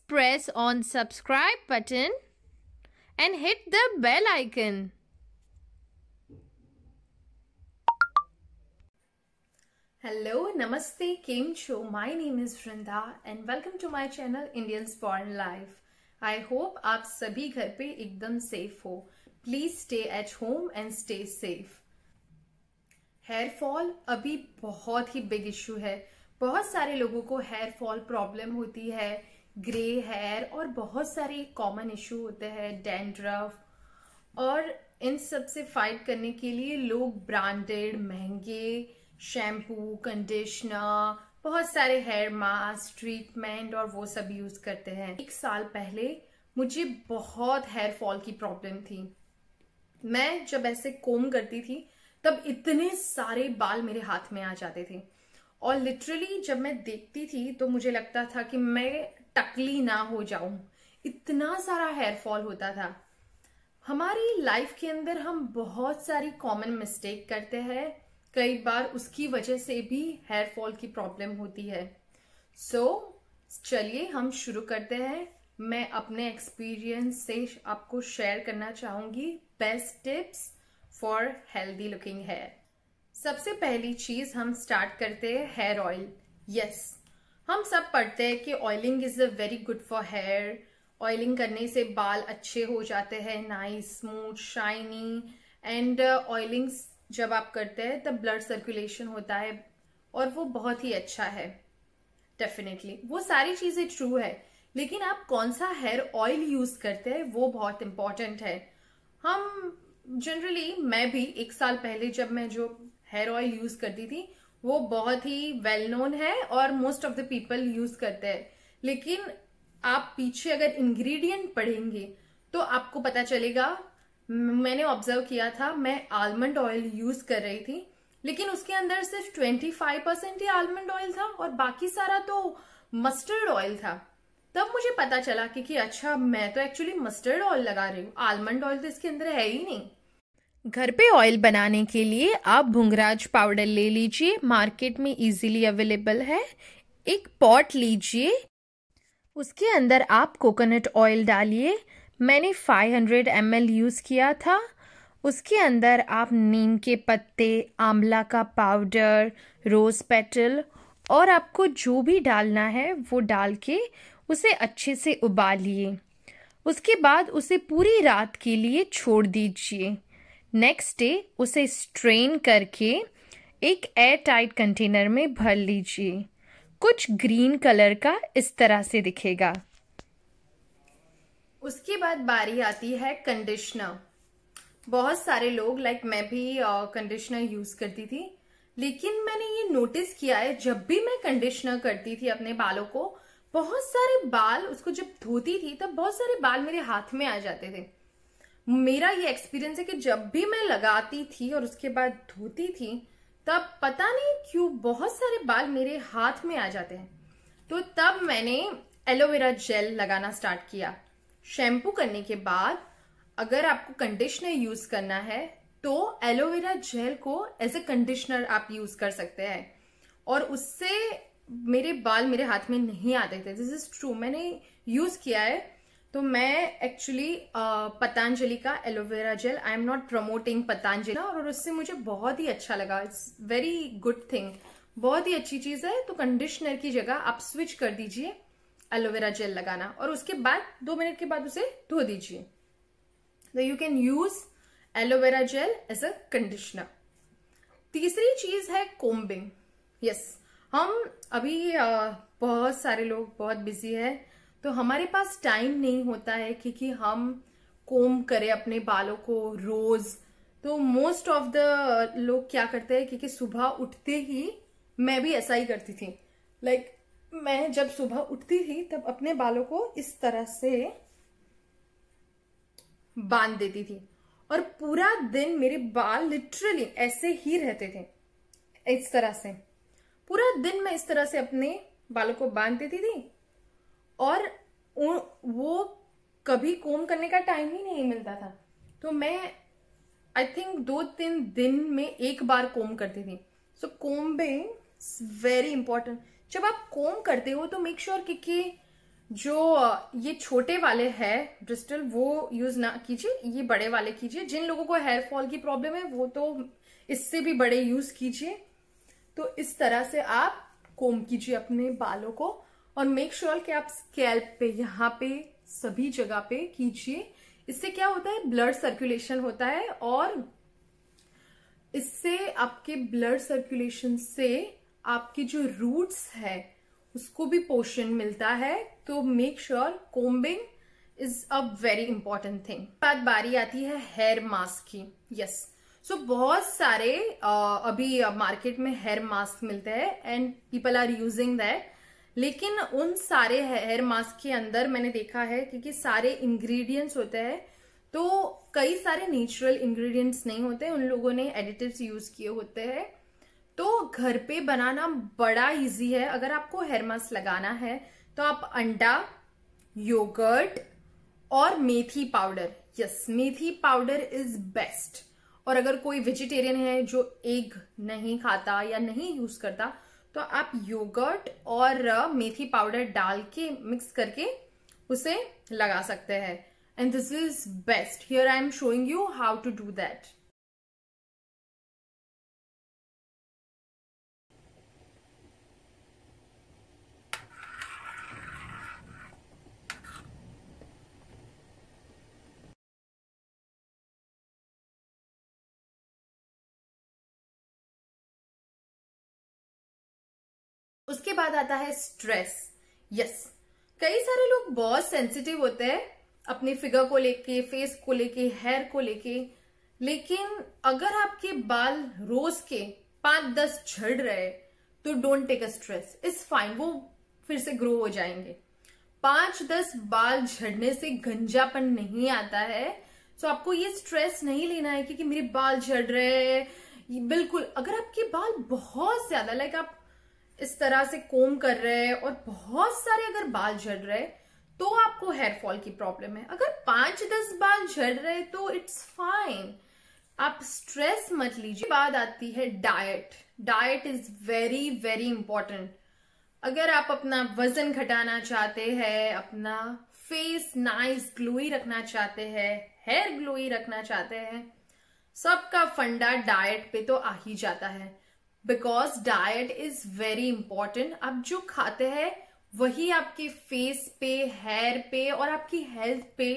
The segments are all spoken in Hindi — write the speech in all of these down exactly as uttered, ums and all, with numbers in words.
press on subscribe button and hit the bell icon. Hello, Namaste, Kim Cho. My name is Vrinda and welcome to my channel Indians Foreign Life. I hope आप सभी घर पे एकदम सेफ हो. Please stay at home and stay safe. Hair fall अभी बहुत ही बिग इशू है. बहुत सारे लोगों को हेयर फॉल प्रॉब्लम होती है, ग्रे हेयर और बहुत सारे कॉमन इशू होते हैं, डैंड्रफ. और इन सब से फाइट करने के लिए लोग ब्रांडेड महंगे शैम्पू, कंडीशनर, बहुत सारे हेयर मास्क, ट्रीटमेंट और वो सब यूज करते हैं. एक साल पहले मुझे बहुत हेयर फॉल की प्रॉब्लम थी. मैं जब ऐसे कोम करती थी तब इतने सारे बाल मेरे हाथ में आ जाते थे और लिटरली जब मैं देखती थी तो मुझे लगता था कि मैं टकली ना हो जाऊं. इतना सारा हेयर फॉल होता था. हमारी लाइफ के अंदर हम बहुत सारी कॉमन मिस्टेक करते हैं. कई बार उसकी वजह से भी हेयर फॉल की प्रॉब्लम होती है. सो so, चलिए हम शुरू करते हैं. मैं अपने एक्सपीरियंस से आपको शेयर करना चाहूंगी best tips for healthy looking hair. सबसे पहली चीज हम स्टार्ट करते हैं हेयर ऑयल. यस, हम सब पढ़ते हैं कि oiling is a very good for hair. Oiling करने से बाल अच्छे हो जाते हैं, nice, smooth, shiny. And oiling जब आप करते हैं तब ब्लड सर्कुलेशन होता है और वो बहुत ही अच्छा है. डेफिनेटली वो सारी चीजें ट्रू है, लेकिन आप कौन सा हेयर ऑयल यूज करते हैं वो बहुत इंपॉर्टेंट है. हम जनरली, मैं भी एक साल पहले जब मैं जो हेयर ऑयल यूज करती थी वो बहुत ही वेल नोन है और most of the people use करते हैं. लेकिन आप पीछे अगर इंग्रेडिएंट पढ़ेंगे तो आपको पता चलेगा. मैंने ऑब्जर्व किया था, मैं आलमंड ऑयल यूज कर रही थी लेकिन उसके अंदर सिर्फ पच्चीस परसेंट ही आलमंड ऑयल था और बाकी सारा तो मस्टर्ड ऑयल था. तब मुझे पता चला कि, कि अच्छा, मैं तो एक्चुअली मस्टर्ड ऑयल लगा रही हूँ, आलमंड ऑयल तो इसके अंदर है ही नहीं. घर पे ऑयल बनाने के लिए आप भुंगराज पाउडर ले लीजिए, मार्केट में इजीली अवेलेबल है. एक पॉट लीजिए, उसके अंदर आप कोकोनट ऑयल डालिए. मैंने पाँच सौ एम एल यूज़ किया था. उसके अंदर आप नीम के पत्ते, आंवला का पाउडर, रोज पेटल और आपको जो भी डालना है वो डाल के उसे अच्छे से उबालिए. उसके बाद उसे पूरी रात के लिए छोड़ दीजिए. नेक्स्ट डे उसे स्ट्रेन करके एक एयर टाइट कंटेनर में भर लीजिए. कुछ ग्रीन कलर का इस तरह से दिखेगा. उसके बाद बारी आती है कंडीशनर. बहुत सारे लोग, लाइक मैं भी कंडीशनर यूज करती थी, लेकिन मैंने ये नोटिस किया है जब भी मैं कंडीशनर करती थी अपने बालों को, बहुत सारे बाल, उसको जब धोती थी तब बहुत सारे बाल मेरे हाथ में आ जाते थे. मेरा ये एक्सपीरियंस है कि जब भी मैं लगाती थी और उसके बाद धोती थी तब पता नहीं क्यों बहुत सारे बाल मेरे हाथ में आ जाते हैं. तो तब मैंने एलोवेरा जेल लगाना स्टार्ट किया. शैम्पू करने के बाद अगर आपको कंडीशनर यूज करना है तो एलोवेरा जेल को एज ए कंडीशनर आप यूज कर सकते हैं और उससे मेरे बाल मेरे हाथ में नहीं आते थे. दिस इज ट्रू, मैंने यूज किया है. तो मैं एक्चुअली पतंजलि का aloe vera gel, I am not promoting Patanjali, और उससे मुझे बहुत ही अच्छा लगा. इट्स वेरी गुड थिंग, बहुत ही अच्छी चीज है. तो कंडीशनर की जगह आप स्विच कर दीजिए एलोवेरा जेल लगाना और उसके बाद दो मिनट के बाद उसे धो दीजिए. तो you can use aloe vera gel as a conditioner. तीसरी चीज है कोम्बिंग. यस, हम अभी आ, बहुत सारे लोग बहुत बिजी है तो हमारे पास टाइम नहीं होता है क्योंकि हम कोम करें अपने बालों को रोज. तो मोस्ट ऑफ द लोग क्या करते हैं, क्योंकि सुबह उठते ही, मैं भी ऐसा ही करती थी, लाइक like, मैं जब सुबह उठती थी तब अपने बालों को इस तरह से बांध देती थी और पूरा दिन मेरे बाल लिटरली ऐसे ही रहते थे. इस तरह से पूरा दिन मैं इस तरह से अपने बालों को बांध देती थी और वो कभी कोम करने का टाइम ही नहीं मिलता था. तो मैं आई थिंक दो तीन दिन में एक बार कोम करती थी. So combing is very important. जब आप कोम करते हो तो मेक श्योर sure कि जो ये छोटे वाले है ब्रिस्टल वो यूज ना कीजिए, ये बड़े वाले कीजिए। जिन लोगों को हेयर फॉल की प्रॉब्लम है वो तो इससे भी बड़े यूज कीजिए। तो इस तरह से आप कोम कीजिए अपने बालों को और मेक श्योर कि आप स्कैल्प पे, यहाँ पे, सभी जगह पे कीजिए। इससे क्या होता है, ब्लड सर्कुलेशन होता है और इससे आपके ब्लड सर्कुलेशन से आपकी जो रूट्स है उसको भी पोषण मिलता है। तो make sure combing is a very important thing. बाद बारी आती है हेयर मास्क की। यस, सो बहुत सारे uh, अभी मार्केट में हेयर मास्क मिलते हैं and people are using that. लेकिन उन सारे हेयर मास्क के अंदर मैंने देखा है क्योंकि सारे इंग्रेडिएंट्स होते हैं, तो कई सारे नेचुरल इंग्रेडिएंट्स नहीं होते, उन लोगों ने एडिटिव्स यूज किए होते हैं। तो घर पे बनाना बड़ा इजी है। अगर आपको हेयर मास्क लगाना है तो आप अंडा, योगर्ट और मेथी पाउडर, यस मेथी पाउडर इज बेस्ट। और अगर कोई वेजिटेरियन है जो एग नहीं खाता या नहीं यूज करता तो आप योगर्ट और मेथी पाउडर डाल के मिक्स करके उसे लगा सकते हैं and this is best. Here I am showing you how to do that. उसके बाद आता है स्ट्रेस। यस, कई सारे लोग बहुत सेंसिटिव होते हैं अपने फिगर को लेके, फेस को लेके, हेयर को लेके। लेकिन अगर आपके बाल रोज के पांच दस झड़ रहे तो don't take a stress, it's fine, वो फिर से ग्रो हो जाएंगे। पांच दस बाल झड़ने से गंजापन नहीं आता है। तो आपको ये स्ट्रेस नहीं लेना है कि, कि मेरे बाल झड़ रहे हैं। बिल्कुल, अगर आपके बाल बहुत ज्यादा, लाइक आप इस तरह से कोम कर रहे हैं और बहुत सारे अगर बाल झड़ रहे तो आपको हेयर फॉल की प्रॉब्लम है। अगर पांच दस बाल झड़ रहे तो इट्स फाइन, आप स्ट्रेस मत लीजिए। बाद आती है diet. Diet is very very important. अगर आप अपना वजन घटाना चाहते हैं, अपना फेस नाइस ग्लोई रखना चाहते हैं, हेयर ग्लोई रखना चाहते हैं, सबका फंडा डाइट पे तो आ ही जाता है। Because diet is very important. आप जो खाते हैं वही आपके फेस पे, हेयर पे और आपकी हेल्थ पे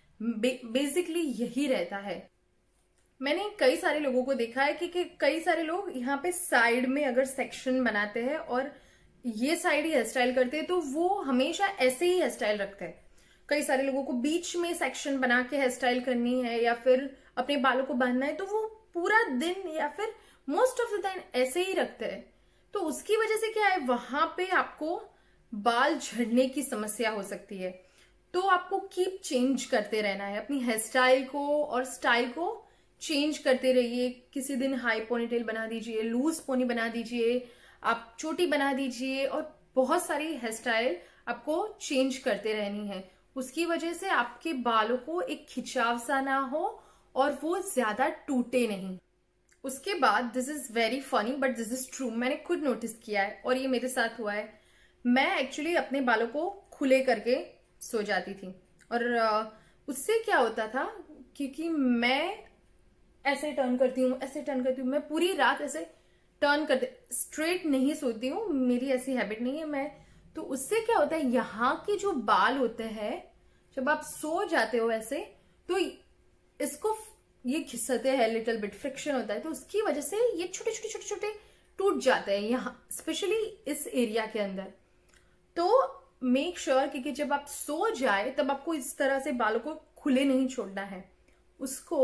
बेसिकली यही रहता है। मैंने कई सारे लोगों को देखा है कि, कि कई सारे लोग यहाँ पे साइड में अगर सेक्शन बनाते हैं और ये साइड ही हेयर स्टाइल करते हैं तो वो हमेशा ऐसे ही हेयर स्टाइल रखते हैं। कई सारे लोगों को बीच में सेक्शन बना के हेयर स्टाइल करनी है या फिर अपने बालों को बांधना है तो वो पूरा दिन या फिर मोस्ट ऑफ द टाइम ऐसे ही रखते हैं। तो उसकी वजह से क्या है, वहां पे आपको बाल झड़ने की समस्या हो सकती है। तो आपको कीप चेंज करते रहना है अपनी हेयर स्टाइल को, और स्टाइल को चेंज करते रहिए। किसी दिन हाई पोनीटेल बना दीजिए, लूज पोनी बना दीजिए, आप चोटी बना दीजिए, और बहुत सारी हेयर स्टाइल आपको चेंज करते रहनी है। उसकी वजह से आपके बालों को एक खिंचाव सा ना हो और वो ज्यादा टूटे नहीं। उसके बाद, this is very funny but this is true, मैंने खुद नोटिस किया है और ये मेरे साथ हुआ है। मैं एक्चुअली अपने बालों को खुले करके सो जाती थी और उससे क्या होता था, क्योंकि मैं ऐसे टर्न करती हूँ, ऐसे टर्न करती हूँ, मैं पूरी रात ऐसे टर्न करते, स्ट्रेट नहीं सोती हूँ, मेरी ऐसी हैबिट नहीं है मैं। तो उससे क्या होता है, यहाँ के जो बाल होते हैं जब आप सो जाते हो ऐसे, तो इसको ये घिसते हैं, लिटिल बिट फ्रिक्शन होता है, तो उसकी वजह से ये छोटे छोटे छोटे छोटे टूट जाते हैं यहाँ, स्पेशली इस एरिया के अंदर। तो मेक श्योर कि जब आप सो जाए तब आपको इस तरह से बालों को खुले नहीं छोड़ना है, उसको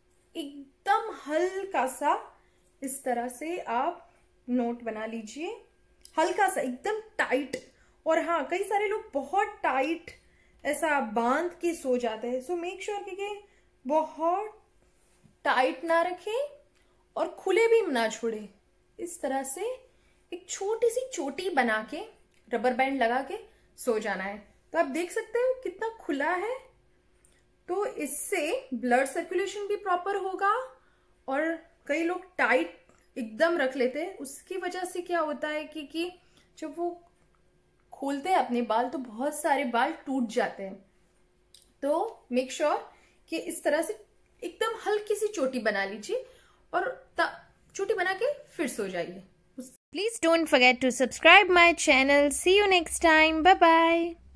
एकदम हल्का सा इस तरह से आप नोट बना लीजिए, हल्का सा, एकदम टाइट। और हाँ, कई सारे लोग बहुत टाइट ऐसा बांध के सो जाते हैं, सो मेक श्योर कि बहुत टाइट ना रखें और खुले भी ना छोड़े। इस तरह से एक छोटी सी चोटी बना के रबर बैंड लगा के सो जाना है। तो आप देख सकते हो कितना खुला है। तो इससे ब्लड सर्कुलेशन भी प्रॉपर होगा। और कई लोग टाइट एकदम रख लेते हैं, उसकी वजह से क्या होता है कि, कि जब वो खोलते हैं अपने बाल तो बहुत सारे बाल टूट जाते हैं। तो मेक श्योर sure कि इस तरह से एकदम हल्की सी चोटी बना लीजिए और चोटी बना के फिर सो जाइए। Please don't forget to subscribe my channel. See you next time. Bye bye.